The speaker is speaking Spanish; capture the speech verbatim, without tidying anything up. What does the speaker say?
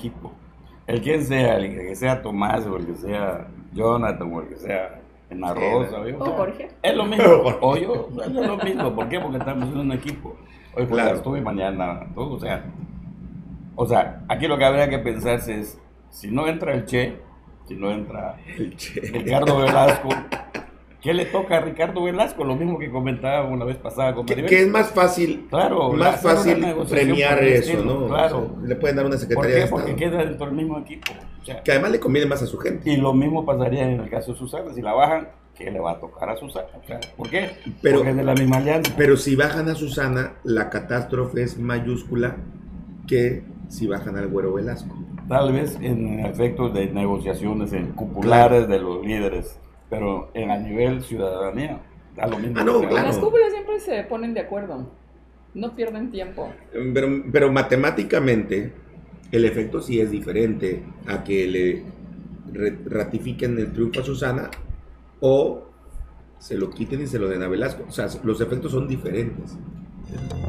equipo. El quien sea, el que sea Tomás o el que sea Jonathan o el que sea en la Rosa, Sí, ¿sí? O o sea, Jorge. es lo mismo. O yo, es lo mismo. ¿Por qué? Porque estamos en un equipo. Hoy juegas Claro. tú y mañana tú. O sea, o sea, aquí lo que habría que pensarse es, si no entra el Che, si no entra El Che. Ricardo Velasco, ¿qué le toca a Ricardo Velasco? Lo mismo que comentábamos la vez pasada con Que, Maribel. que es más fácil, Claro, más hacer una fácil negociación premiar por el eso, estilo, ¿no? claro. O sea, le pueden dar una ¿Por secretaría qué? de Porque Estado. queda dentro del mismo equipo. O sea, Que además le conviene más a su gente. y lo mismo pasaría en el caso de Susana. Si la bajan, ¿qué le va a tocar a Susana? O sea, ¿por qué? Pero- Porque es de la misma alianza. Pero si bajan a Susana, la catástrofe es mayúscula que si bajan al Güero Velasco. Tal vez en efectos de negociaciones en cupulares de los líderes, pero en a nivel ciudadanía, da lo mismo. Ah, no, que sea. claro. Las cúpulas siempre se ponen de acuerdo. No pierden tiempo. Pero, pero matemáticamente, el efecto sí es diferente a que le re- ratifiquen el triunfo a Susana o se lo quiten y se lo den a Velasco. O sea, los efectos son diferentes.